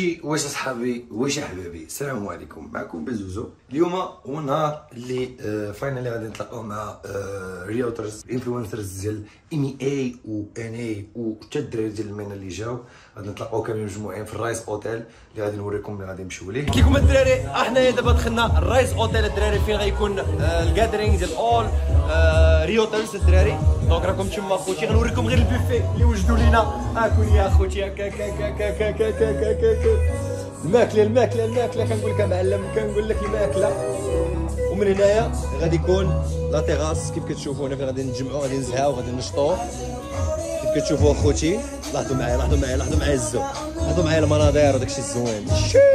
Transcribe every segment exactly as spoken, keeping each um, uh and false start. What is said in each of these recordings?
خوتي واش اصحابي واش احبابي، السلام عليكم. معكم بزوزو. اليوم هو النهار اللي آه فاينالي غادي نتلاقاو مع آه ريوترز انفلونسرز ديال ام اي و ان اي وحتى الدراري ديال المينا اللي جاو. غادي نتلاقاو كاملين مجموعين في الرايس اوتيل اللي غادي نوريكم اللي غادي نمشيو ليه. كيكم الدراري، احنا دابا دخلنا الرايس اوتيل الدراري فين غيكون آه الجادرينغ ديال اول آه ريوترز الدراري. دونك راكم تما خوتي، غنوريكم غير البوفي اللي وجدوا لينا. هاكم يا خوتي، هكا هكا هكا هكا هكا هكا الماكله الماكله الماكله كنقول لك معلم، كنقول لك الماكله. ومن هنايا غادي يكون لا تيغاس كيف كتشوفوا هنا، فين غادي نتجمعوا، غادي نزهاو، غادي نشطوا كيف كتشوفوا اخوتي. لاحظوا معايا لاحظوا معايا لاحظوا معايا الزو، لاحظوا معايا المناظر وداكشي الزوين.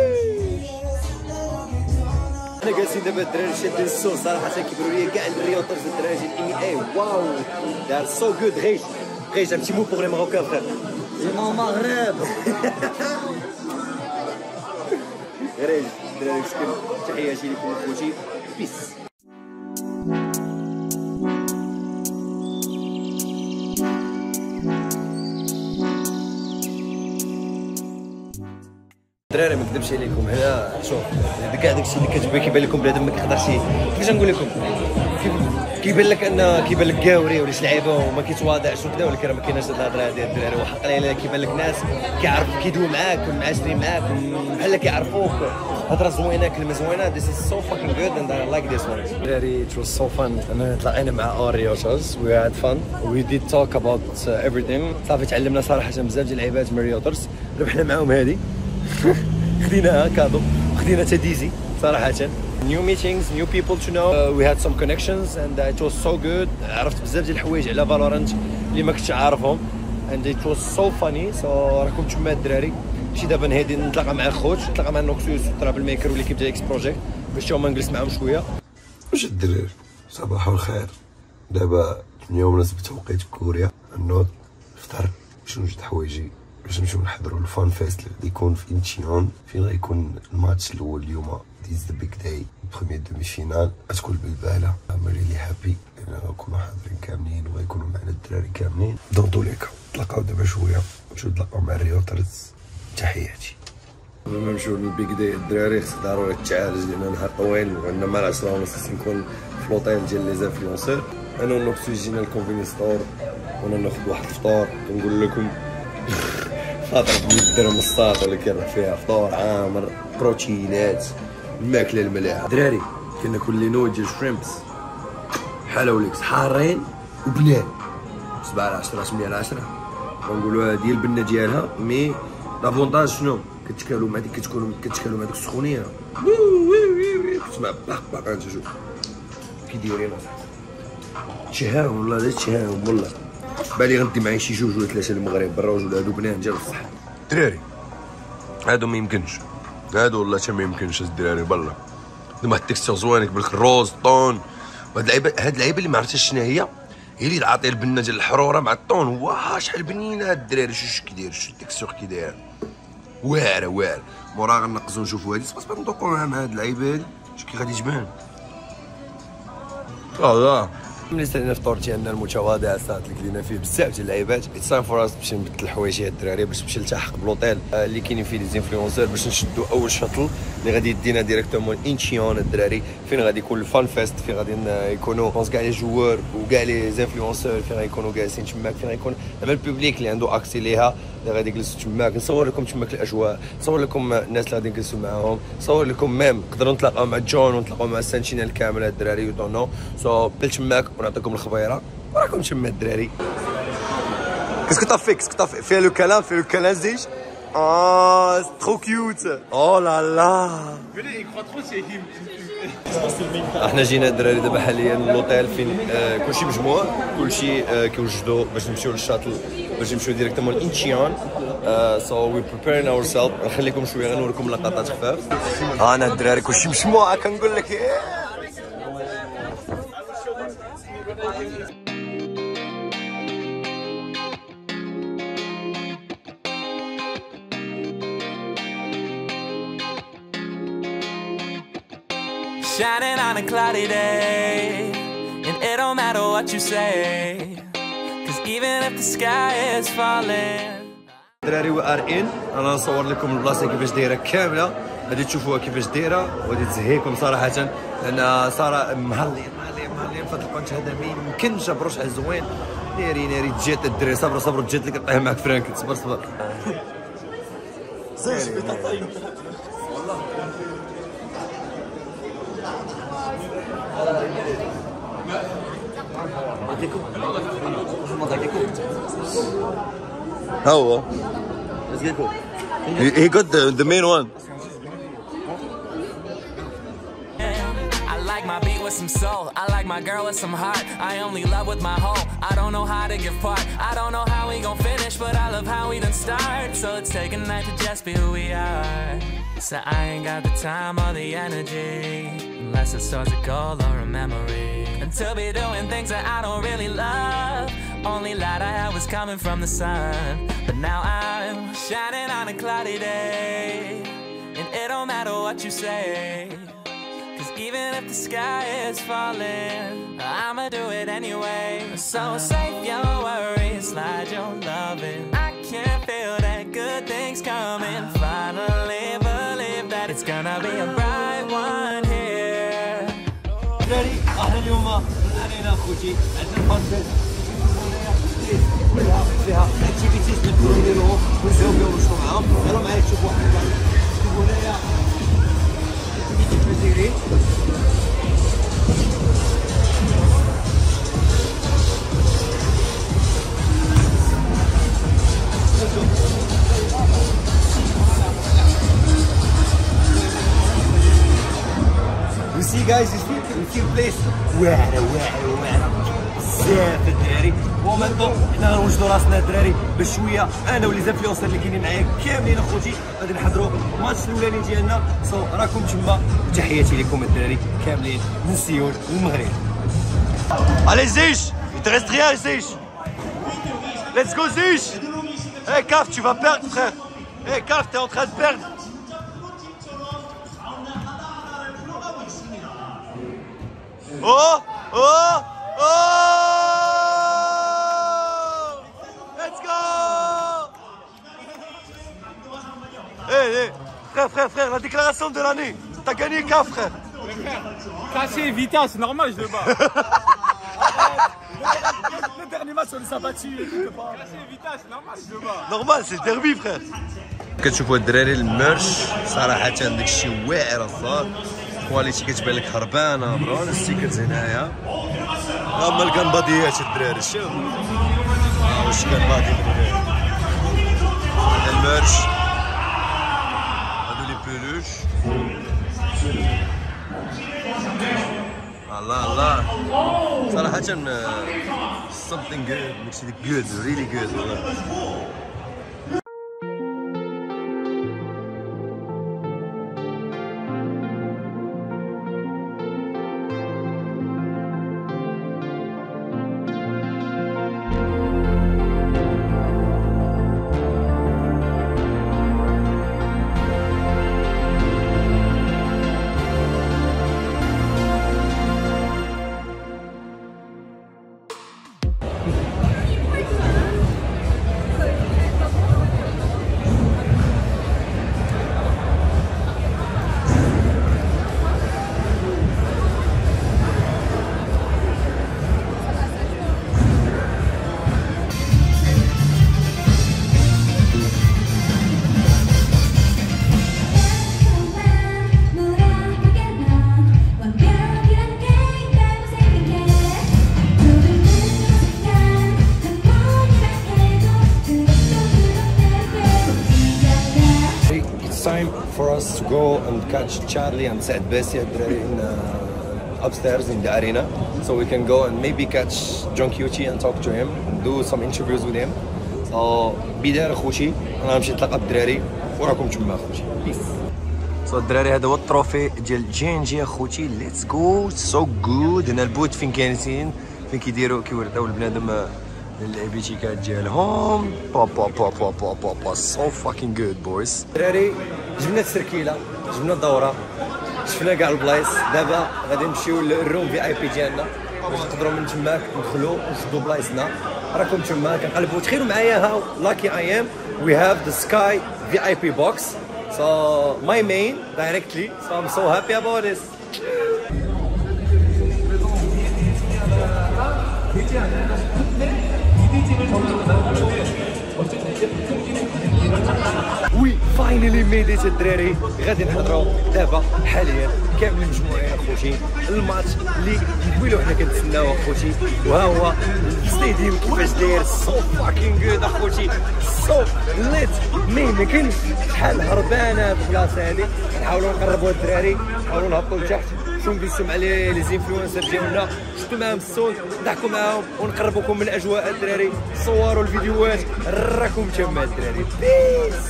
انا جالسين دابا الدراري شادين السوق صراحه، كيبانوا لي كاع الريوترز الدراري ديال ام اي. واو دار سو جود. غيش غيش un petit mot pour les Marocains frère. C'est mon Maghreb. غريج الدراري مسكين، تحياتي لكم اخوتي، بيس. الدراري ما نكذبش عليكم، هنا شوف كاع داكشي اللي كتبان كيبان لكم بنادم ما كيقدرش. كيفاش نقول لكم، كيبان لك ان كيبان لك كاوري ولا شي لعيبه وما كيتواضعش وكذا، ولكن راه ما كايناش هاد الهضره هادي الدراري. وحق لا كيبان لك ناس كيعرف كيدوي معاك معاشرين معاك بحال كيعرفوك، هضره زوينه كلمه زوينه. This is so fucking good and I like this one. الدراري it was so fun. انا تلاقينا مع all ريوترز we had fun we did talk about uh, everything. صافي تعلمنا صراحه بزاف ديال اللعيبات من ريوترز. ربحنا معاهم هادي خديناها كادو، خدينا تديزي صراحه. new meetings new people to know uh, we had some connections and uh, it was so good. عرفت بزاف ديال الحوايج على فالورانت اللي ما كنتش عارفهم and it was so funny. so راكم تما الدراري. مشي دابا نهادي نتلاقى مع خوت، نتلاقى مع نوكسيوس والترابل ميكر والليكيب ديال اكس بروجيكت باش هما نجلس معاهم شويه. واش الدراري صباح الخير. دابا اليوم مناسبة توقيت كوريا، نوض نفطر باش نوجد حوايجي باش نمشيو نحضروا الفان فيست اللي غادي يكون في انتشيون، فين غيكون الماتش الاول اليوم. This is the big day, premier demi-finale. غتكون بالبالة. I'm really happy إن غنكونوا حاضرين كاملين وغيكونوا معنا الدراري كاملين. دون تو لي كا نتلاقاو دابا شوية نمشيو نتلاقاو مع الريوترز. تحياتي. قبل ما نمشيو للبيك داي الدراري خص ضروري التعالج، لأن نهار طويل وعندنا مع العشرة ونص خصني نكون في لوطيل ديال لي زانفلونسور. أنا ونوكسو جينا الكونفيني ستور وانا ناخد واحد الفطور. كنقول لكم خاطر بمية درهم الصاط ولكن راه فيها فطور عامر، بروتينات، الماكله الملاحه. دراري كناكل لي نوع ديال الشريمبس حلاوليكس حارين وبنان سبعة على عشرة ثمانية على عشرة. كنقولوها ديال البنه ديالها، مي لافونتاج شنو كتكالو مع ديك كتكون كتكالو مع ديك السخونيه. كتسمع باق باق انت شوف كيديرين تشهاهم والله لا تشهاهم والله. بالي غندي معايا شي جوج ولا ثلاثه المغرب بالروج ولا هادو بنان ديال الصح. دراري هادو ما يمكنش، هادو والله حتى ما يمكنش الدراري بالله. ديما هاد التكستور زوين كيبان لك الروز طون. وهاد اللعيبه هاد اللعيبه اللي ما عرفتش شنو هي، هي اللي عاطيه البنه ديال الحروره مع الطون. واه شحال بنينه هاد الدراري. شوف كيداير، شوف التكستور كيداير واعره واعره. موراها غنقزو نشوفو هادي سباس باش ندوقو مع هاد اللعيبه هادي. شوف كي غادي تبان. اه ملي سالينا الفطور ديالنا المتواضع صات اللي كلينا فيه بزاف ديال اللعيبات، اتسان فراس باش نبدل الحوايج الدراري باش نمشي نلتحق بلوطيل اللي كاينين فيه لي زانفلونسور باش نشدوا اول شاطل اللي غادي يدينا ديريكتومون انشيون الدراري، فين غادي يكون الفان فيست، فين غادي يكونوا بونس كاع لي جوار وكاع لي زانفلونسور، فين غيكونوا جالسين تماك، فين غيكون دابا البوبليك اللي عنده اكسي ليها اللي غادي يجلسوا تماك. نصور لكم تماك الاجواء، نصور لكم الناس اللي غادي نجلسوا معاهم، نصور لكم ميم نقدروا نتلاقاو مع جون ونتلاقاو مع سانتينيل كامل الدراري يدونو. سو تماك ونعطيكم الخبيره وراكم تما الدراري. كاسكو طا في كاسكو طا في فيها لو كلام فيها لو كلام زيج. اه ترو كيوت. او لا لا احنا جينا الدراري دابا حاليا للوطيل فين آه كلشي مجموع، كلشي آه كيوجدوا باش نمشيو للشاطل باش نمشيو ديريكتومون لانشيون. سو وي بريبيرين اور سيلف. نخليكم شويه غنوريكم لقطات خفاف. انا الدراري كلشي مجموعه كنقول لك. Shining on a cloudy day, and it don't matter what you say, 'cause even if the sky is falling الدراري و ار ان انا نصور لكم البلاصه كيفاش دايره كامله، غادي تشوفوها كيفاش دايره وغادي تزهيكم صراحه، لان صار مهلين مهلين مهلين في هذا البانش هذا ما يمكنش بروش زوين. ناري ناري تجات الدراري، صبر صبر تجات لك طيح معك فرانك، صبر صبر زوج بطاطين والله. ها هو he got the the main one. I like my beat with some soul. I like my girl with some heart. I only love with my whole. I don't know how to give part. I don't know how we gon' finish, but I love how we done start. So let's take a night to just be who we are. So I ain't got the time or the energy, unless it starts a goal or a memory. And to be doing things that I don't really love. Only light I had was coming from the sun. But now I'm shining on a cloudy day, and it don't matter what you say. Cause even if the sky is falling, I'ma do it anyway. So save your worries, slide your loving. I can feel that good things coming. Finally believe that it's gonna be a bright one here. دراري احنا اليوم علينا خوتي عندنا الفانفيل كلها فيها اكتيفيتيز نقدروا نديروهم ونزيو بهم ونشوفوا معاهم. يلا معايا تشوفوا واحد شوفوا هنايا اكتيفيتيز دايرين. You see guys, you see, you see the place واعرة واعرة واعرة بزاف الدراري. ومنطو حنا غنوجدو راسنا الدراري باش شويه انا ولي زانفلونسر اللي كاينين معايا كاملين اخوتي غادي نحضروا الماتش الاولاني ديالنا. سو راكم تما، تحياتي لكم الدراري كاملين من سيول والمغرب. Allez Zich, il te reste rien Zich. Let's go Zich. Hey Kaf, tu vas perdre frère. Hey Kaf, t'es en train de perdre. Oh oh oh, let's go. Hey hey frère frère frère, la déclaration de l'année. T'as gagné Kaf frère. Caché Vita, c'est normal, je le bats. Le dernier match, on les a battus. Caché Vita, c'est normal, je le bats. Normal, c'est le derby frère. كتشوفوا الدراري الميرش صراحه داك الشيء واعر الصاد، كواليتي كتبان لك هربانه برو. الستيكرز هنايا هما الكنباديات الدراري، شوف واش كان باقي الدراري. هذا الميرش، هادو لي بولوش. الله الله صراحه something good, makes it good, really good والله. Time for us to go and catch Charlie and Saad Bessi in uh, upstairs in the arena, so we can go and maybe catch John Cutie and talk to him and do some interviews with him. So بدار اخوتي انا نمشي نتلاقى بالدراري وراكم تما اخوتي. بيس. سو الدراري هذا هو التروفي ديال جي ان جي اخوتي. ليتس جو سو جود. هنا البوت فين كاينين فين كيديروا كيورداو البنادم الابيتيكات ديالهم. با با با با با با با سو فاكين جود بويز. الدراري جبنا التركيله، جبنا الدوره، شفنا كاع البلايص. دابا غادي نمشيو للروم في اي بي ديالنا باش نقدروا من تماك ندخلوا ونشدوا بلايصنا. راكم تما كنقلبوا. تخيلوا معايا هاو لاكي اي ام we have the Sky V I P box. So my main directly. So I'm so happy about this. وي فاينلي ميديت الدراري. غادي نحضروا دابا حاليا كاملين مجموعين اخوتي الماتش اللي طويلو حنا كنتسناو اخوتي، وها هو الستاديوم كيفاش داير سو فاكين جود اخوتي، سو ليت مي ما كاينش شحال هربانه في البلاصه هذه. نحاولوا نقربوا الدراري، نحاولوا نهبطوا لتحت، شنو نجلسوا مع لي لي زينفلونسر ديالنا، شفتوا معاهم الصوت، نضحكوا معاهم ونقربوكم من اجواء الدراري، صوروا الفيديوهات، راكم تما الدراري. بيس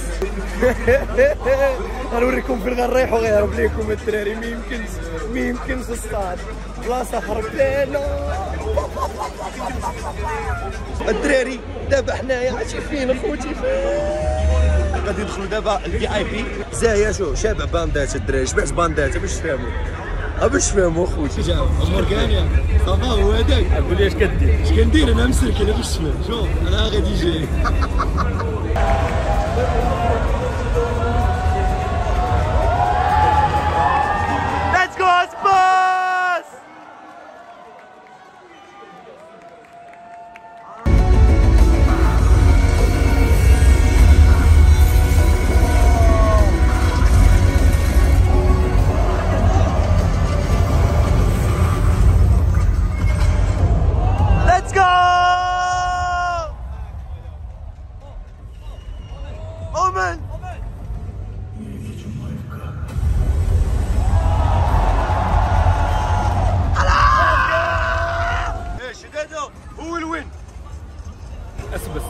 غنوريكم فين غنريحوا، غيهرب ليكم الدراري. ما يمكنش ما يمكنش الصاد، بلاصه خربانه الدراري. دابا حنايا عرفتي فين اخوتي، غادي ندخلوا دابا الفي اي بي. زايا شو شابع باندات الدراري، شبعت باندات باش تفهموا باش تفهموا اخوتي. شوف امور كانيه صافا هو هذاك. قول لي اش كدير؟ اش كندير انا مسركن باش تفهم. شوف انا غادي جاي. Let's go Spurs! Let's go! Omen! Who will win? اسبس.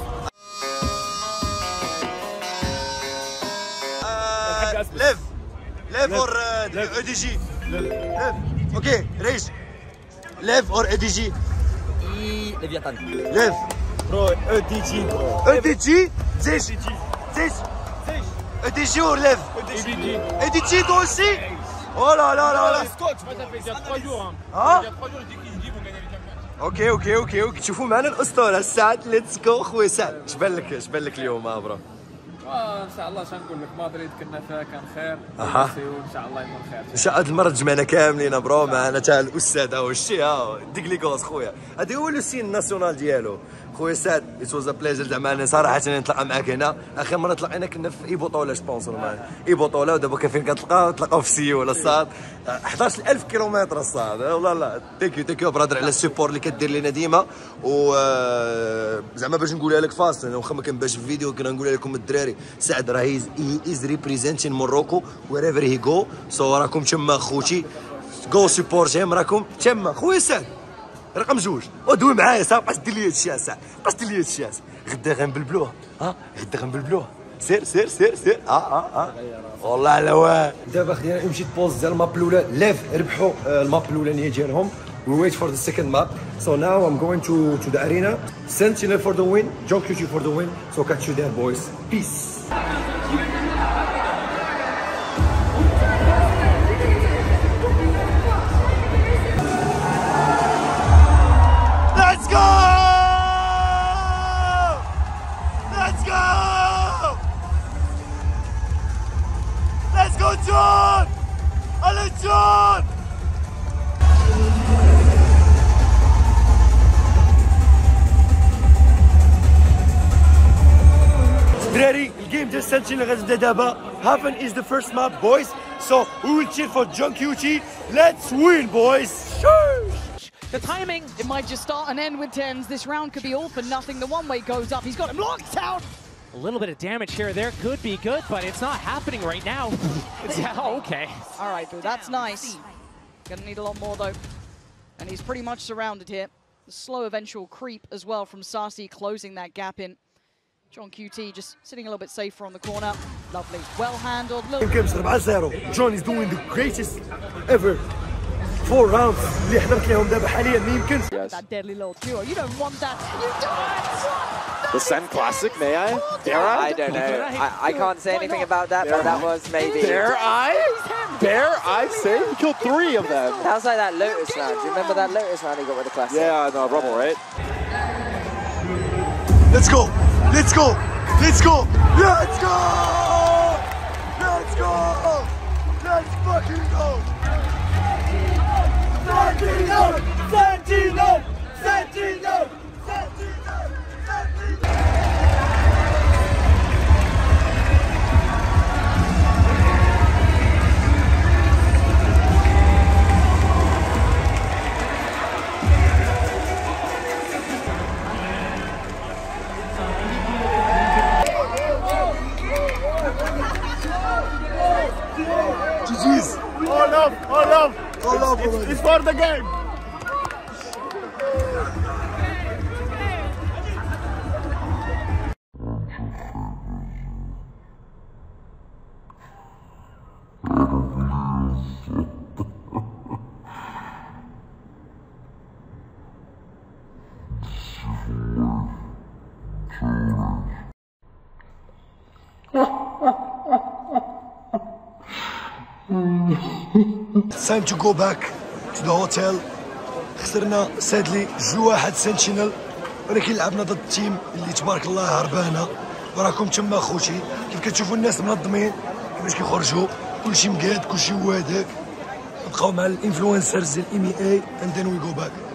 ليف ليف اور او دي جي. ليف اوكي ريش. ليف اور او دي جي. ليفياتان. ليف برو او دي جي. او دي جي. زيش زيش او دي جي اور ليف. او دي جي. او دي جي toi aussi. Oh là là là là. Scotch, ça fait il y a trois jours. Ah. Il y a trois jours, je dis qu'ils disent vont gagner les championnats. اوكي اوكي اوكي اوكي. تشوفوا معنا الاسطوره سعد. ليتس جو خويا سعد. اش بان لك اش بان لك اليوم ها برا؟ ان شاء الله شنقول لك، مدريد كنا فيها كان خير. اها ان شاء الله يكون خير. ان شاء الله. هاد المره تجمعنا كاملين برو، معنا تاع الاستاذ ها هو الشي ها ديك لي كوز خويا. هذا هو لو سين ناسيونال ديالو خويا سعد. ات واز ا بليجر زعما انا صراحه نتلاقى معاك هنا. اخر مره تلاقينا كنا في اي بطوله سبونسور معنا اي بطوله، ودابا كان فين كتلقاو تلاقاو في سيول الصاد. حداش ألف كيلومتر الصاد. والله لا ثانك يو ثانك يو برادر على السيبور اللي كدير لنا ديما. و زعما باش نقولها لك فاست، انا واخا ما كنبانش في الفيديو كنا نقولها لكم الدراري، سعد راه هي از ريبريزنتين موروكو ويريفر هي جو. سو راكم تما خوتي، جو سيبورت هيم، راكم تما خويا سعد رقم جوج. ودوي معايا صافي، بقاش دير لي هادشي سعد، بقاش دير لي هادشي غدا غنبلبلوها. ها غدا غنبلبلوها. سير سير سير سير. اه اه اه والله على واه. دابا خدينا مشيت بوز ديال الماب الاولى. ليف ربحوا الماب الاولانيه ديالهم. We wait for the second map. So now I'm going to to the arena. Sentinel for the win. John Q T for the win. So catch you there, boys. Peace. Let's go! Let's go! Let's go, John! Allez, John! دراري الجيم ديال سانتينيل غتبدا دابا. هافن is the first map, boys. So we will cheer for John Q T. Let's win, boys! The timing, it might just start and end with tens. This round could be all for nothing. The one-way goes up. He's got him locked out. A little bit of damage here or there could be good, but it's not happening right now. Yeah, okay. All right, dude, that's nice. Gonna need a lot more, though. And he's pretty much surrounded here. The slow eventual creep as well from Sasi closing that gap in. John Q T just sitting a little bit safer on the corner. Lovely, well handled. John is doing the greatest ever. Four rounds اللي حضرت لهم دابا حاليا ما يمكنش. That deadly little duo. You don't want that. You don't. The Sen Classic, may I? Dare I? I don't know. I, I can't say anything about that, but that was maybe. Dare I? Dare I say? He killed three of them. That was like that Lotus round. Do you remember that Lotus round he got with the Classic? Yeah, I know, Rubble, right? Let's go. Let's go. Let's go! Let's go! Let's go! Let's fucking go! Santino! Santino! Santino! Santino! Santino! G G's. All love, all love. All love, it's, it's, it's for the game. It's time to go back to the hotel. خسرنا سادلي جو واحد سنتينل، ولكن لعبنا ضد التيم اللي تبارك الله هربانه، وراكم تما خوتي كيف كتشوفوا الناس منظمين كيفاش كيخرجوا، كلشي مقاد كلشي هو هذاك. نبقاو مع الانفلونسرز ديال ام اي اي and then we go back.